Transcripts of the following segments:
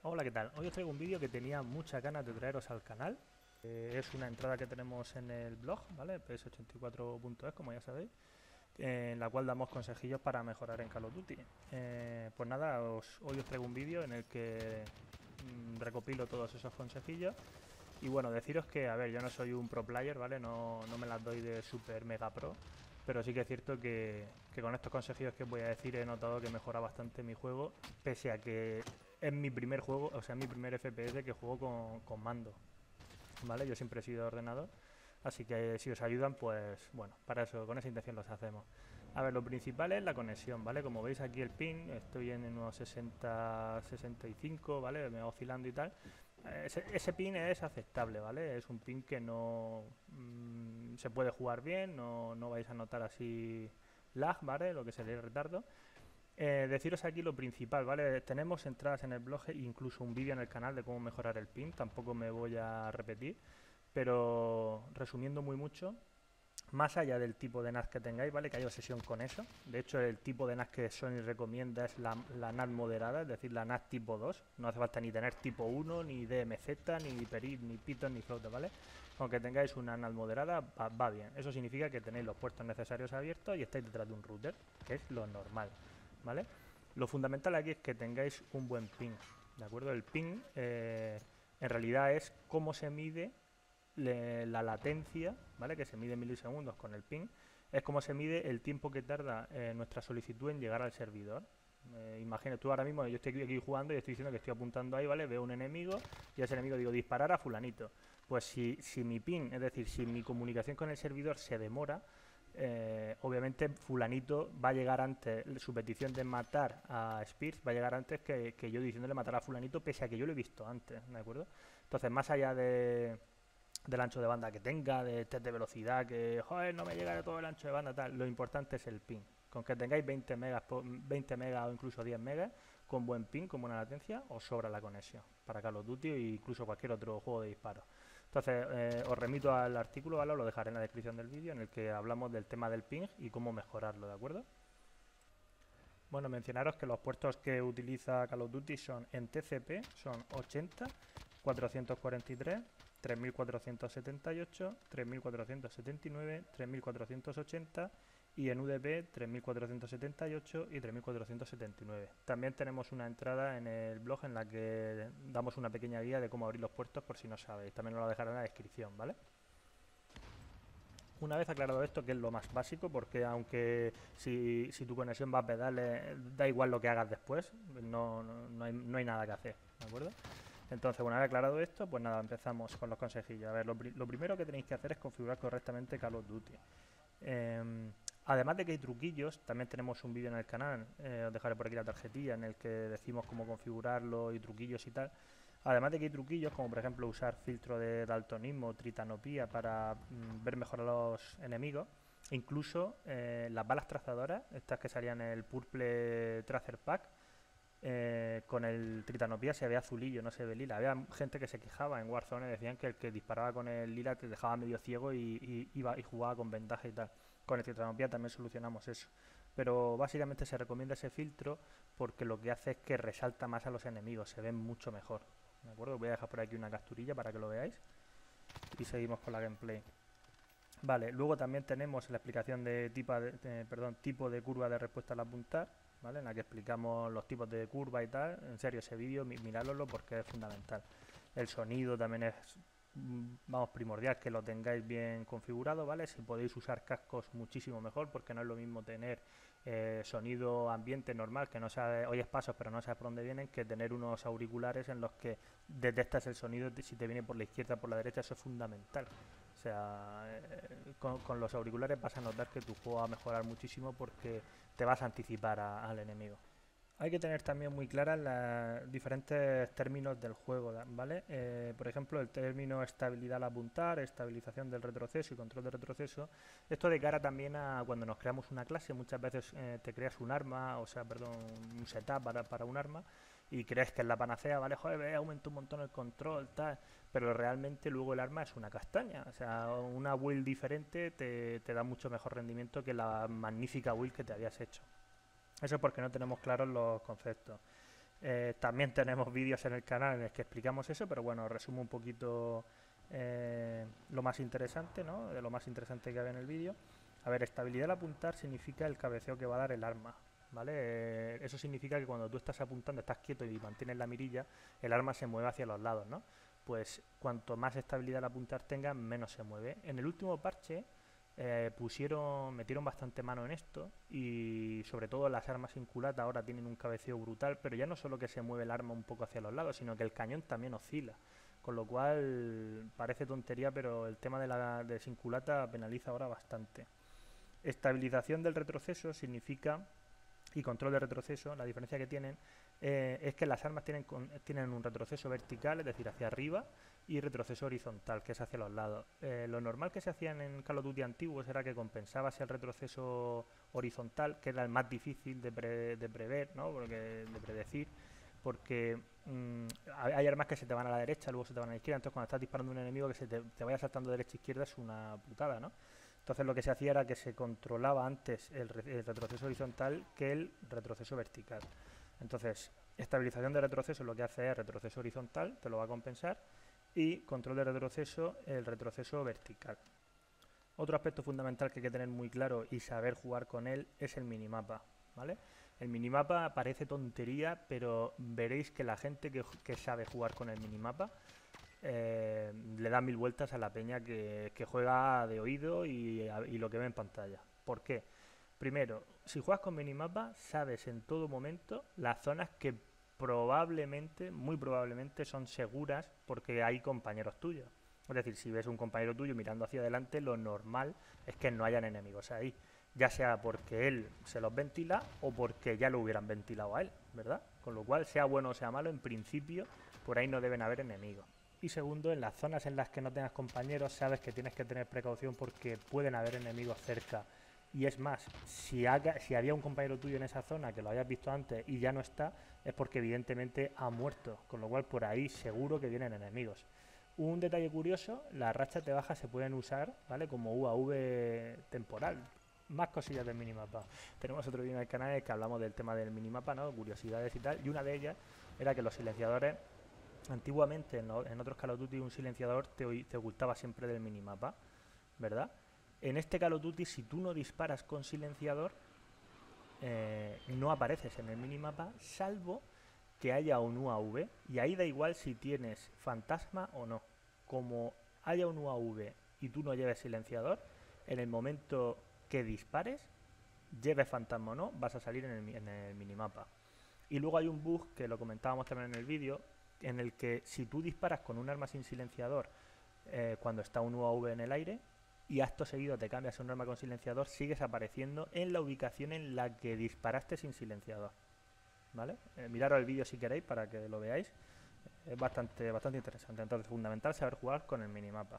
Hola, ¿qué tal? Hoy os traigo un vídeo que tenía muchas ganas de traeros al canal. Es una entrada que tenemos en el blog, ¿vale? ps84.es, como ya sabéis, en la cual damos consejillos para mejorar en Call of Duty. Pues nada, hoy os traigo un vídeo en el que recopilo todos esos consejillos. Y bueno, deciros que, a ver, yo no soy un pro player, ¿vale? No me las doy de super mega pro. Pero sí que es cierto que con estos consejillos que os voy a decir he notado que mejora bastante mi juego, pese a que es mi primer juego, o sea, mi primer FPS que juego con mando, ¿vale? Yo siempre he sido ordenador, así que si os ayudan, pues bueno, para eso, con esa intención los hacemos. A ver, lo principal es la conexión, ¿vale? Como veis aquí el ping, estoy en unos 60, 65, ¿vale? Me va oscilando y tal. Ese ping es aceptable, ¿vale? Es un ping que no se puede jugar bien, no vais a notar así lag, ¿vale? Lo que sería el retardo. Deciros aquí lo principal, ¿vale? Tenemos entradas en el blog e incluso un vídeo en el canal de cómo mejorar el ping, tampoco me voy a repetir, pero resumiendo muy mucho, más allá del tipo de NAS que tengáis, ¿vale? Que haya obsesión con eso. De hecho, el tipo de NAS que Sony recomienda es la NAS moderada, es decir, la NAS tipo 2. No hace falta ni tener tipo 1, ni DMZ, ni Perit, ni Python, ni Float, ¿vale? Aunque tengáis una NAS moderada, va bien. Eso significa que tenéis los puertos necesarios abiertos y estáis detrás de un router, que es lo normal, ¿vale? Lo fundamental aquí es que tengáis un buen ping, ¿de acuerdo? El ping en realidad es cómo se mide la latencia, ¿vale? Que se mide en milisegundos con el ping, es como se mide el tiempo que tarda nuestra solicitud en llegar al servidor. Imagina, tú ahora mismo, yo estoy aquí jugando y estoy diciendo que estoy apuntando ahí, ¿vale? Veo un enemigo y a ese enemigo digo disparar a fulanito. Pues si mi ping, es decir, si mi comunicación con el servidor se demora, obviamente fulanito va a llegar antes, su petición de matar a Spears va a llegar antes que yo diciéndole matar a fulanito, pese a que yo lo he visto antes, ¿de acuerdo? Entonces, más allá del ancho de banda que tenga, de test de velocidad, que joder, no me llega de todo el ancho de banda, tal. Lo importante es el ping. Con que tengáis 20 megas, 20 megas o incluso 10 megas, con buen ping, con buena latencia, os sobra la conexión para Call of Duty e incluso cualquier otro juego de disparo. Entonces, os remito al artículo, ¿vale? Lo dejaré en la descripción del vídeo en el que hablamos del tema del ping y cómo mejorarlo, ¿de acuerdo? Bueno, mencionaros que los puertos que utiliza Call of Duty son en TCP, son 80, 443, 3478, 3479, 3480 y en UDP 3478 y 3479. También tenemos una entrada en el blog en la que damos una pequeña guía de cómo abrir los puertos por si no sabéis. También os lo dejaré en la descripción, ¿vale? Una vez aclarado esto, que es lo más básico, porque aunque si tu conexión va a pedales, da igual lo que hagas después, no hay nada que hacer, ¿de acuerdo? Entonces, una vez aclarado esto, pues nada, empezamos con los consejillos. A ver, lo primero que tenéis que hacer es configurar correctamente Call of Duty. Eh, Además de que hay truquillos, también tenemos un vídeo en el canal, os dejaré por aquí la tarjetilla, en el que decimos cómo configurarlo y truquillos y tal. Además de que hay truquillos, como por ejemplo usar filtro de daltonismo, tritanopía para ver mejor a los enemigos. Incluso las balas trazadoras, estas que salían en el Purple Tracer Pack, con el tritanopía se ve azulillo, no se ve lila. Había gente que se quejaba en Warzone, decían que el que disparaba con el lila te dejaba medio ciego y jugaba con ventaja y tal. Con el tritanopía también solucionamos eso. Pero básicamente se recomienda ese filtro porque lo que hace es que resalta más a los enemigos, se ven mucho mejor. ¿De acuerdo? Voy a dejar por aquí una capturilla para que lo veáis. Y seguimos con la gameplay. Vale, luego también tenemos la explicación de tipo de curva de respuesta al apuntar, ¿vale? En la que explicamos los tipos de curva y tal. En serio, ese vídeo, mirádlo porque es fundamental. El sonido también es, vamos, primordial que lo tengáis bien configurado, ¿vale? Si podéis usar cascos, muchísimo mejor, porque no es lo mismo tener sonido ambiente normal, que no sabes, oyes pasos pero no sabes por dónde vienen, que tener unos auriculares en los que detectas el sonido si te viene por la izquierda o por la derecha. Eso es fundamental. O sea, con los auriculares vas a notar que tu juego va a mejorar muchísimo porque te vas a anticipar al enemigo. Hay que tener también muy claras los diferentes términos del juego, ¿vale? Por ejemplo, el término estabilidad al apuntar, estabilización del retroceso y control de retroceso. Esto de cara también a cuando nos creamos una clase, muchas veces te creas un arma, o sea, perdón, un setup para un arma y crees que es la panacea, ¿vale? Joder, aumenta un montón el control, tal, pero realmente luego el arma es una castaña. O sea, una build diferente te da mucho mejor rendimiento que la magnífica build que te habías hecho. Eso es porque no tenemos claros los conceptos. También tenemos vídeos en el canal en los que explicamos eso, pero bueno, resumo un poquito lo más interesante, ¿no? De lo más interesante que había en el vídeo. A ver, estabilidad al apuntar significa el cabeceo que va a dar el arma, ¿vale? Eso significa que cuando tú estás apuntando, estás quieto y mantienes la mirilla, el arma se mueve hacia los lados, ¿no? Pues cuanto más estabilidad al apuntar tenga, menos se mueve. En el último parche metieron bastante mano en esto y sobre todo las armas sin culata ahora tienen un cabeceo brutal, pero ya no solo que se mueve el arma un poco hacia los lados, sino que el cañón también oscila. Con lo cual parece tontería, pero el tema de sin culata penaliza ahora bastante. Estabilización del retroceso significa, y control de retroceso, la diferencia que tienen es que las armas tienen un retroceso vertical, es decir, hacia arriba, y retroceso horizontal, que es hacia los lados. Lo normal que se hacían en Call of Duty antiguos era que compensabas el retroceso horizontal, que era el más difícil de prever, ¿no? De predecir, porque hay armas que se te van a la derecha, luego se te van a la izquierda, entonces cuando estás disparando a un enemigo que te vaya saltando derecha e izquierda es una putada, ¿no? Entonces lo que se hacía era que se controlaba antes el retroceso horizontal que el retroceso vertical. Entonces, estabilización de retroceso lo que hace es retroceso horizontal, te lo va a compensar, y control de retroceso, el retroceso vertical. Otro aspecto fundamental que hay que tener muy claro y saber jugar con él es el minimapa, ¿vale? El minimapa parece tontería, pero veréis que la gente que sabe jugar con el minimapa le da mil vueltas a la peña que juega de oído y lo que ve en pantalla. ¿Por qué? Primero, si juegas con minimapa, sabes en todo momento las zonas que probablemente, muy probablemente, son seguras porque hay compañeros tuyos. Es decir, si ves un compañero tuyo mirando hacia adelante, lo normal es que no hayan enemigos ahí. Ya sea porque él se los ventila o porque ya lo hubieran ventilado a él, ¿verdad? Con lo cual, sea bueno o sea malo, en principio, por ahí no deben haber enemigos. Y segundo, en las zonas en las que no tengas compañeros, sabes que tienes que tener precaución porque pueden haber enemigos cerca. Y es más, si había un compañero tuyo en esa zona que lo hayas visto antes y ya no está, es porque evidentemente ha muerto, con lo cual por ahí seguro que vienen enemigos. Un detalle curioso, las rachas de baja se pueden usar, ¿vale? Como UAV temporal. Más cosillas del minimapa. Tenemos otro vídeo en el canal en el que hablamos del tema del minimapa, ¿no? Curiosidades y tal, y una de ellas era que los silenciadores, antiguamente en otros Call of Duty un silenciador te ocultaba siempre del minimapa, ¿verdad? En este Call of Duty, si tú no disparas con silenciador, no apareces en el minimapa, salvo que haya un UAV, y ahí da igual si tienes fantasma o no. Como haya un UAV y tú no lleves silenciador, en el momento que dispares, lleves fantasma o no, vas a salir en el minimapa. Y luego hay un bug, que lo comentábamos también en el vídeo, en el que si tú disparas con un arma sin silenciador cuando está un UAV en el aire, y acto seguido te cambias a un arma con silenciador, sigues apareciendo en la ubicación en la que disparaste sin silenciador, ¿vale? Miraros el vídeo si queréis para que lo veáis, es bastante interesante. Entonces, fundamental saber jugar con el minimapa.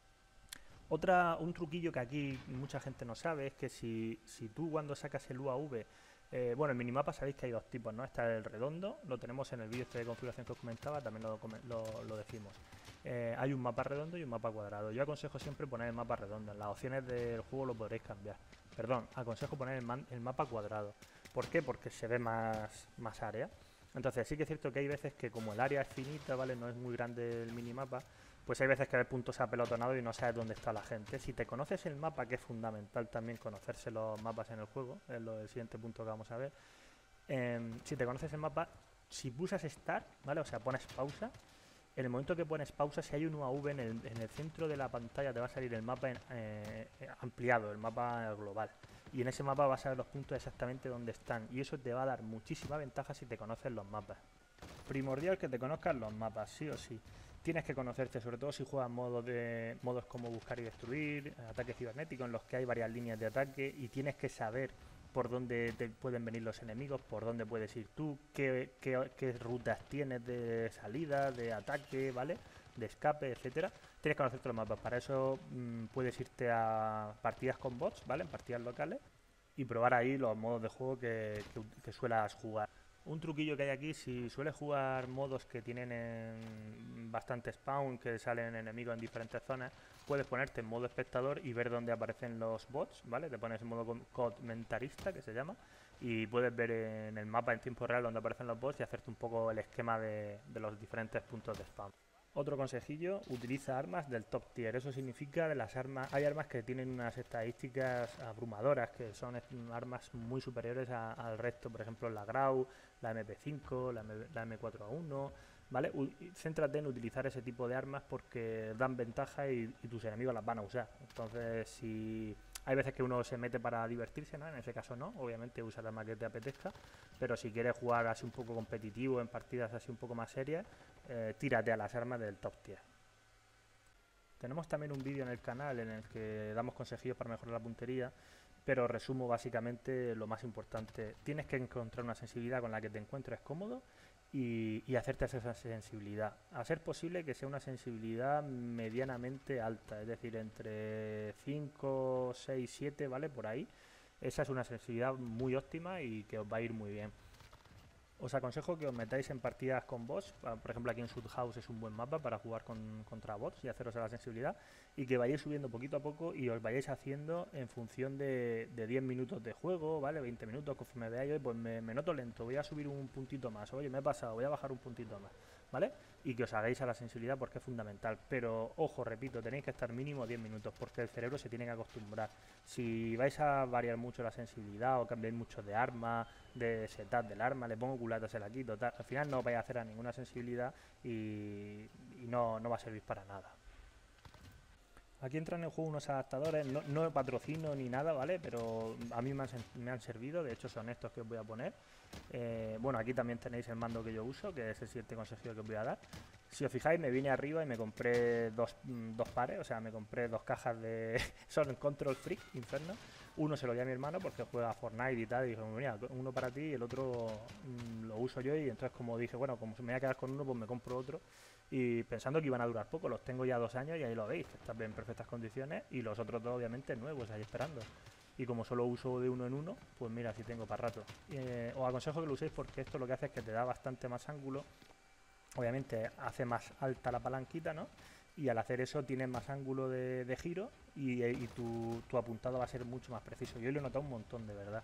Un truquillo que aquí mucha gente no sabe es que si tú cuando sacas el UAV, bueno, el minimapa sabéis que hay dos tipos, ¿no? Está el redondo, lo tenemos en el vídeo de configuración que os comentaba, también lo decimos. Hay un mapa redondo y un mapa cuadrado. Yo aconsejo siempre poner el mapa redondo. En las opciones del juego lo podréis cambiar. Perdón, aconsejo poner el mapa cuadrado. ¿Por qué? Porque se ve más área. Entonces sí que es cierto que hay veces que como el área es finita, ¿vale? No es muy grande el minimapa, pues hay veces que hay puntos apelotonados y no sabes dónde está la gente. Si te conoces el mapa, que es fundamental también conocerse los mapas en el juego, es el siguiente punto que vamos a ver. Si te conoces el mapa, si pulsas Start, ¿vale? O sea, pones pausa. En el momento que pones pausa, si hay un UAV en el centro de la pantalla, te va a salir el mapa ampliado, el mapa global. Y en ese mapa vas a ver los puntos exactamente donde están. Y eso te va a dar muchísima ventaja si te conoces los mapas. Primordial que te conozcas los mapas, sí o sí. Tienes que conocerte, sobre todo si juegas modos como buscar y destruir, ataque cibernético, en los que hay varias líneas de ataque, y tienes que saber por dónde te pueden venir los enemigos, por dónde puedes ir tú, qué rutas tienes de salida, de ataque, ¿vale? De escape, etcétera. Tienes que conocerte los mapas. Para eso puedes irte a partidas con bots, ¿vale? En partidas locales, y probar ahí los modos de juego que suelas jugar. Un truquillo que hay aquí, si sueles jugar modos que tienen bastante spawn, que salen enemigos en diferentes zonas, puedes ponerte en modo espectador y ver dónde aparecen los bots, ¿vale? Te pones en modo comentarista, que se llama, y puedes ver en el mapa en tiempo real donde aparecen los bots y hacerte un poco el esquema de los diferentes puntos de spam. Otro consejillo, utiliza armas del top tier. Eso significa de las armas, hay armas que tienen unas estadísticas abrumadoras, que son armas muy superiores al resto, por ejemplo la Grau, la MP5, la M4A1, ¿vale? Céntrate en utilizar ese tipo de armas porque dan ventaja y tus enemigos las van a usar. Entonces, si hay veces que uno se mete para divertirse, ¿no? En ese caso no, obviamente usa el arma que te apetezca, pero si quieres jugar así un poco competitivo, en partidas así un poco más serias, tírate a las armas del top tier. Tenemos también un vídeo en el canal en el que damos consejillos para mejorar la puntería, pero resumo básicamente lo más importante. Tienes que encontrar una sensibilidad con la que te encuentres cómodo y hacerte esa sensibilidad. A ser posible que sea una sensibilidad medianamente alta, es decir, entre 5, 6, 7, ¿vale? Por ahí. Esa es una sensibilidad muy óptima y que os va a ir muy bien. Os aconsejo que os metáis en partidas con bots, por ejemplo aquí en House es un buen mapa para jugar contra bots y haceros a la sensibilidad, y que vayáis subiendo poquito a poco y os vayáis haciendo en función de 10 minutos de juego, ¿vale? 20 minutos, conforme veáis, oye, pues me noto lento, voy a subir un puntito más, oye, me he pasado, voy a bajar un puntito más, ¿vale? Y que os hagáis a la sensibilidad porque es fundamental, pero ojo, repito, tenéis que estar mínimo 10 minutos porque el cerebro se tiene que acostumbrar. Si vais a variar mucho la sensibilidad o cambiáis mucho de arma, de setup del arma, le pongo culata, se la quito, tal, al final no vais a hacer a ninguna sensibilidad y no va a servir para nada. Aquí entran en juego unos adaptadores, no patrocino ni nada, ¿vale? Pero a mí me han servido, de hecho son estos que os voy a poner. Bueno, aquí también tenéis el mando que yo uso, que es el siguiente consejo que os voy a dar. Si os fijáis, me vine arriba y me compré dos pares, o sea, me compré dos cajas de... son Control Freak, Inferno. Uno se lo di a mi hermano porque juega a Fortnite y tal, y dije, mira, uno para ti y el otro lo uso yo, y entonces como dije, bueno, como me voy a quedar con uno, pues me compro otro. Y pensando que iban a durar poco, los tengo ya 2 años y ahí lo veis, que están en perfectas condiciones, y los otros dos obviamente nuevos ahí esperando. Y como solo uso de uno en uno, pues mira, si tengo para rato. Os aconsejo que lo uséis porque esto lo que hace es que te da bastante más ángulo. Obviamente hace más alta la palanquita, ¿no? Y al hacer eso tienes más ángulo de giro y tu apuntado va a ser mucho más preciso. Yo lo he notado un montón, de verdad.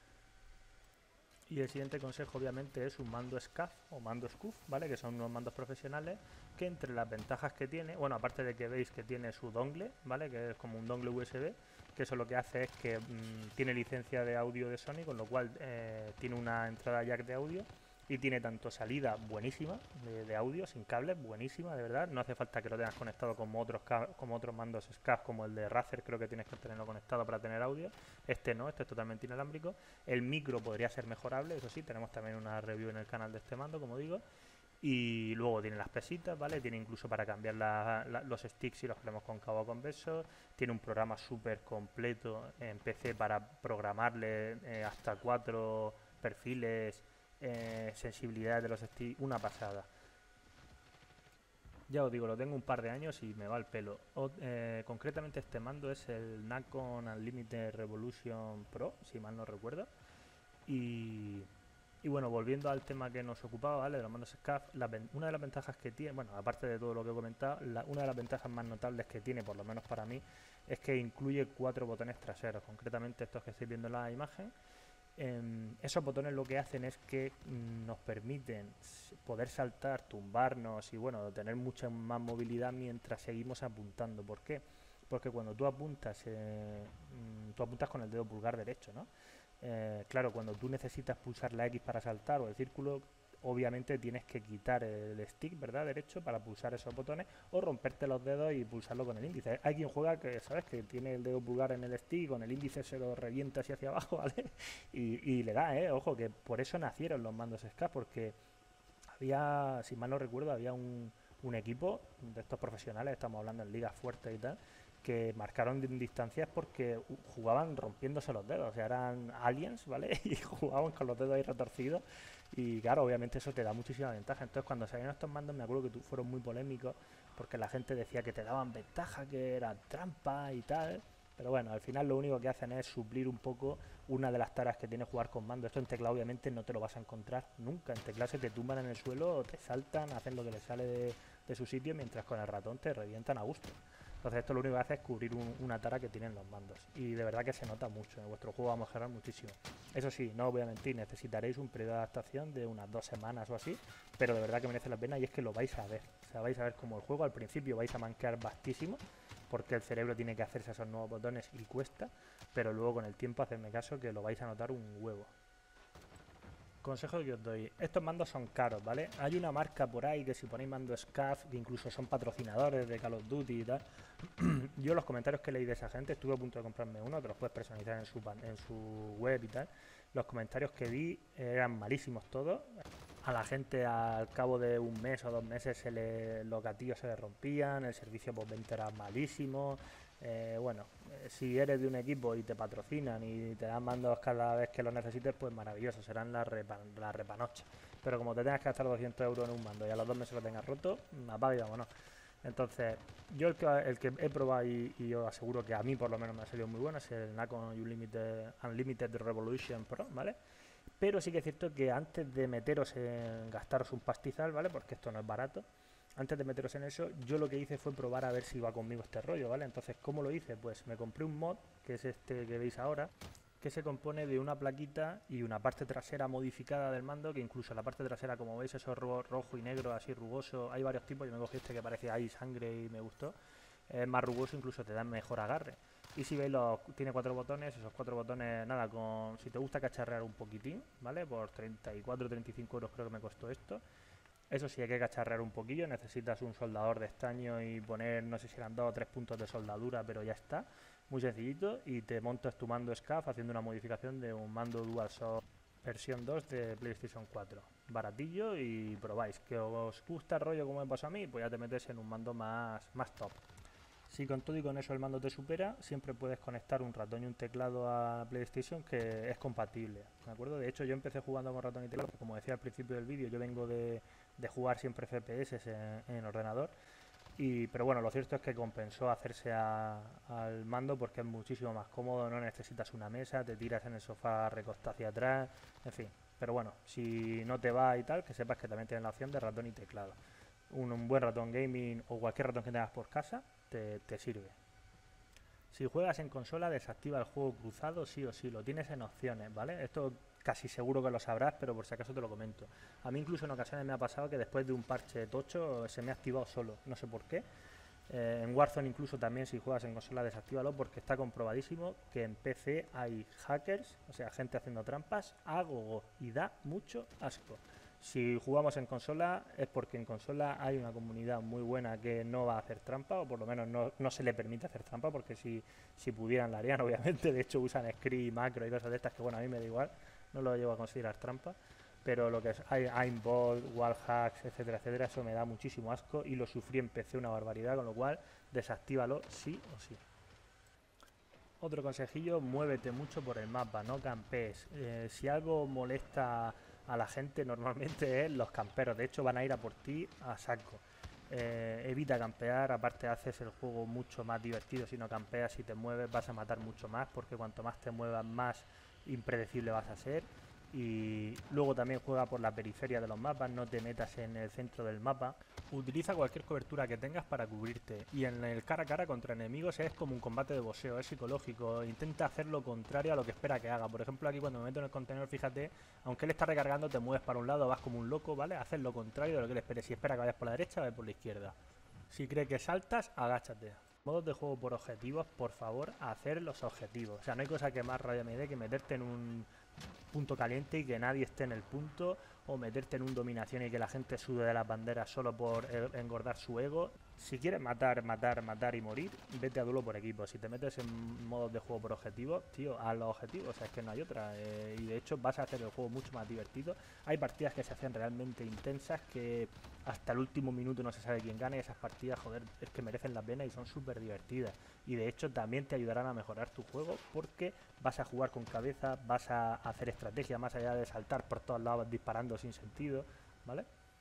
Y el siguiente consejo obviamente es un mando SCAF o mando SCUF, ¿vale? Que son unos mandos profesionales que entre las ventajas que tiene, bueno, aparte de que veis que tiene su dongle, ¿vale? Que es como un dongle USB, que eso lo que hace es que tiene licencia de audio de Sony, con lo cual tiene una entrada jack de audio y tiene tanto salida buenísima de audio sin cables, buenísima, de verdad. No hace falta que lo tengas conectado como otros mandos SCAF, como el de Razer, creo que tienes que tenerlo conectado para tener audio. Este no, este es totalmente inalámbrico. El micro podría ser mejorable, eso sí, tenemos también una review en el canal de este mando, como digo. Y luego tiene las pesitas, ¿vale? Tiene incluso para cambiar los sticks si los queremos con cabo o convexo. Tiene un programa súper completo en PC para programarle hasta 4 perfiles, sensibilidad de los sticks, una pasada. Ya os digo, lo tengo un par de años y me va el pelo. Concretamente este mando es el Nacon Unlimited Revolution Pro, si mal no recuerdo. Y bueno, volviendo al tema que nos ocupaba, ¿vale? De los mandos SCAF, una de las ventajas que tiene, bueno, aparte de todo lo que he comentado, una de las ventajas más notables que tiene, por lo menos para mí, es que incluye 4 botones traseros, concretamente estos que estáis viendo en la imagen. Esos botones lo que hacen es que nos permiten poder saltar, tumbarnos y bueno, tener mucha más movilidad mientras seguimos apuntando. ¿Por qué? Porque cuando tú apuntas con el dedo pulgar derecho, ¿no? Claro, cuando tú necesitas pulsar la X para saltar o el círculo, obviamente tienes que quitar el stick, ¿verdad? Derecho para pulsar esos botones o romperte los dedos y pulsarlo con el índice. Hay quien juega que, ¿sabes? Que tiene el dedo pulgar en el stick y con el índice se lo revienta así hacia abajo, ¿vale? Y le da, ¿eh? Ojo, que por eso nacieron los mandos SCAF, porque había, si mal no recuerdo, había un equipo de estos profesionales, estamos hablando en ligas fuertes y tal, que marcaron distancias porque jugaban rompiéndose los dedos, o sea, eran aliens, ¿vale? Y jugaban con los dedos ahí retorcidos y claro, obviamente eso te da muchísima ventaja. Entonces cuando salieron estos mandos me acuerdo que fueron muy polémicos porque la gente decía que te daban ventaja, que era trampa y tal, pero bueno, al final lo único que hacen es suplir un poco una de las taras que tiene jugar con mando. Esto en teclado obviamente no te lo vas a encontrar nunca, en teclado se te tumban en el suelo, te saltan, hacen lo que les sale de su sitio, mientras con el ratón te revientan a gusto. Entonces esto lo único que hace es cubrir una tara que tienen los mandos. Y de verdad que se nota mucho, en vuestro juego va a mejorar muchísimo. Eso sí, no os voy a mentir, necesitaréis un periodo de adaptación de unas 2 semanas o así, pero de verdad que merece la pena y es que lo vais a ver. O sea, vais a ver como el juego al principio vais a manquear bastísimo, porque el cerebro tiene que hacerse esos nuevos botones y cuesta, pero luego con el tiempo, hacedme caso, que lo vais a notar un huevo. Consejo que os doy, estos mandos son caros, ¿vale? Hay una marca por ahí que si ponéis mando SCAF, que incluso son patrocinadores de Call of Duty y tal. Yo los comentarios que leí de esa gente, estuve a punto de comprarme uno, te los puedes personalizar en su web y tal. Los comentarios que vi eran malísimos todos. A la gente al cabo de un mes o 2 meses los gatillos se le rompían, el servicio postventa era malísimo. Si eres de un equipo y te patrocinan y te dan mandos cada vez que los necesites, pues maravilloso, serán la repanocha. Pero como te tengas que gastar 200 euros en un mando y a los 2 meses lo tengas roto, apaga y vámonos. Entonces, yo el que he probado y os aseguro que a mí por lo menos me ha salido muy bueno es el Nacon Unlimited Revolution Pro, ¿vale? Pero sí que es cierto que antes de meteros en gastaros un pastizal, ¿vale? Porque esto no es barato. Antes de meteros en eso, yo lo que hice fue probar a ver si iba conmigo este rollo, ¿vale? Entonces, ¿cómo lo hice? Pues me compré un mod, que es este que veis ahora, que se compone de una plaquita y una parte trasera modificada del mando, que incluso la parte trasera, como veis, eso rojo y negro, así rugoso, hay varios tipos, yo me cogí este que parecía ahí sangre y me gustó. Es más rugoso, incluso te da mejor agarre. Y si veis, tiene 4 botones, esos 4 botones, nada, si te gusta cacharrear un poquitín, ¿vale? Por 34 35 euros creo que me costó esto. Eso sí, hay que cacharrear un poquillo, necesitas un soldador de estaño y poner, no sé si eran 2 o 3 puntos de soldadura, pero ya está, muy sencillito, y te montas tu mando SCAF haciendo una modificación de un mando DualShock versión 2 de PlayStation 4. Baratillo y probáis. ¿Que os gusta el rollo como me pasó a mí? Pues ya te metes en un mando más top. Si con todo y con eso el mando te supera, siempre puedes conectar un ratón y un teclado a PlayStation que es compatible, ¿de acuerdo? De hecho, yo empecé jugando con ratón y teclado, como decía al principio del vídeo, yo vengo de jugar siempre FPS en ordenador, pero bueno, lo cierto es que compensó hacerse al mando porque es muchísimo más cómodo, no necesitas una mesa, te tiras en el sofá recostado hacia atrás, en fin. Pero bueno, si no te va y tal, que sepas que también tienes la opción de ratón y teclado. Un buen ratón gaming o cualquier ratón que tengas por casa te sirve. Si juegas en consola, desactiva el juego cruzado sí o sí, lo tienes en opciones, ¿vale? Esto casi seguro que lo sabrás, pero por si acaso te lo comento. A mí incluso en ocasiones me ha pasado que después de un parche tocho se me ha activado solo, no sé por qué. En Warzone incluso también, si juegas en consola, desactívalo porque está comprobadísimo que en PC hay hackers, o sea, gente haciendo trampas a gogo y da mucho asco. Si jugamos en consola es porque en consola hay una comunidad muy buena que no va a hacer trampa, o por lo menos no se le permite hacer trampa, porque si pudieran la harían, obviamente. De hecho usan script, macro y cosas de estas que, bueno, a mí me da igual, no lo llevo a considerar trampa. Pero lo que es aimbot, wallhacks, etcétera, etcétera, eso me da muchísimo asco y lo sufrí en PC una barbaridad, con lo cual desactívalo sí o sí. Otro consejillo, muévete mucho por el mapa, no campees. Si algo molesta a la gente normalmente es los camperos, de hecho van a ir a por ti a saco. Evita campear, aparte haces el juego mucho más divertido si no campeas, si te mueves vas a matar mucho más, porque cuanto más te muevas más impredecible vas a ser. Y luego también juega por la periferia de los mapas, no te metas en el centro del mapa. Utiliza cualquier cobertura que tengas para cubrirte, y en el cara a cara contra enemigos es como un combate de boxeo, es psicológico, intenta hacer lo contrario a lo que espera que haga. Por ejemplo, aquí cuando me meto en el contenedor, fíjate, aunque él está recargando, te mueves para un lado, vas como un loco, ¿vale? Haces lo contrario de lo que él espere. Si espera que vayas por la derecha, vayas por la izquierda. Si cree que saltas, agáchate. Modos de juego por objetivos, por favor, hacer los objetivos. O sea, no hay cosa que más rabia me dé que meterte en un punto caliente y que nadie esté en el punto, o meterte en un dominación y que la gente sude de las banderas solo por engordar su ego. Si quieres matar y morir, vete a duelo por equipo. Si te metes en modos de juego por objetivos, tío, haz los objetivos, o sea, es que no hay otra. Y de hecho vas a hacer el juego mucho más divertido. Hay partidas que se hacen realmente intensas, que hasta el último minuto no se sabe quién gana, y esas partidas, joder, es que merecen la pena y son súper divertidas. Y de hecho también te ayudarán a mejorar tu juego, porque vas a jugar con cabeza, vas a hacer estrategia más allá de saltar por todos lados disparando sin sentido, ¿vale?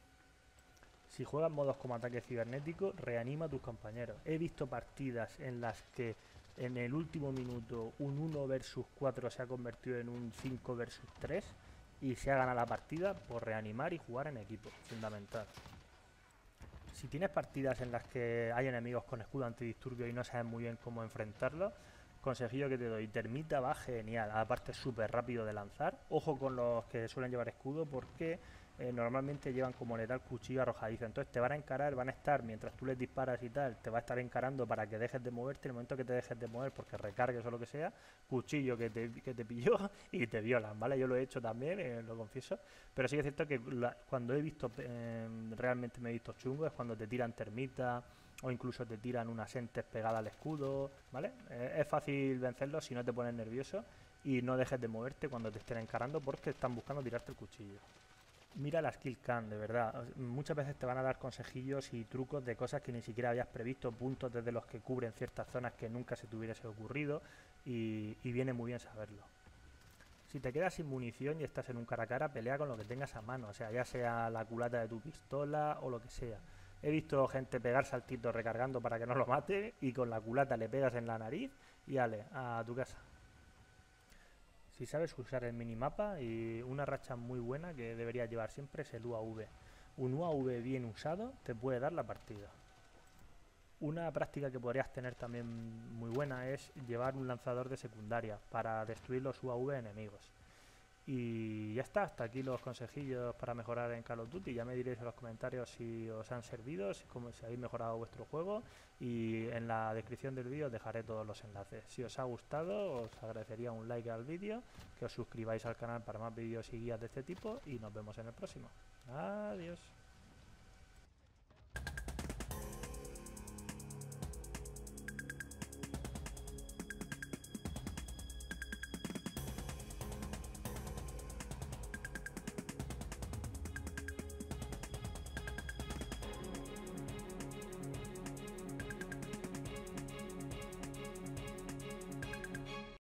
Si juegas modos como ataque cibernético, reanima a tus compañeros. He visto partidas en las que en el último minuto un 1 versus 4 se ha convertido en un 5 versus 3 y se ha ganado la partida por reanimar y jugar en equipo, fundamental. Si tienes partidas en las que hay enemigos con escudo antidisturbio y no sabes muy bien cómo enfrentarlos, consejillo que te doy, termita va genial, aparte es súper rápido de lanzar. Ojo con los que suelen llevar escudo porque normalmente llevan como letal cuchillo arrojadizo, entonces te van a encarar, van a estar, mientras tú les disparas y tal, te va a estar encarando para que dejes de moverte. En el momento que te dejes de mover porque recargues o lo que sea, cuchillo que te pilló y te violan, ¿vale? Yo lo he hecho también, lo confieso, pero sí que es cierto que cuando he visto, realmente me he visto chungo, es cuando te tiran termita o incluso te tiran unas entes pegadas al escudo, ¿vale? Es fácil vencerlos si no te pones nervioso y no dejes de moverte cuando te estén encarando porque están buscando tirarte el cuchillo. Mira las kill cam, de verdad. Muchas veces te van a dar consejillos y trucos de cosas que ni siquiera habías previsto, puntos desde los que cubren ciertas zonas que nunca se te hubiese ocurrido y viene muy bien saberlo. Si te quedas sin munición y estás en un cara a cara, pelea con lo que tengas a mano, o sea, ya sea la culata de tu pistola o lo que sea. He visto gente pegar saltitos recargando para que no lo mate y con la culata le pegas en la nariz y ale, a tu casa. Si sabes usar el minimapa, y una racha muy buena que deberías llevar siempre es el UAV. Un UAV bien usado te puede dar la partida. Una práctica que podrías tener también muy buena es llevar un lanzador de secundaria para destruir los UAV enemigos. Y ya está, hasta aquí los consejillos para mejorar en Call of Duty. Ya me diréis en los comentarios si os han servido, si habéis mejorado vuestro juego, y en la descripción del vídeo os dejaré todos los enlaces. Si os ha gustado, os agradecería un like al vídeo, que os suscribáis al canal para más vídeos y guías de este tipo, y nos vemos en el próximo. Adiós.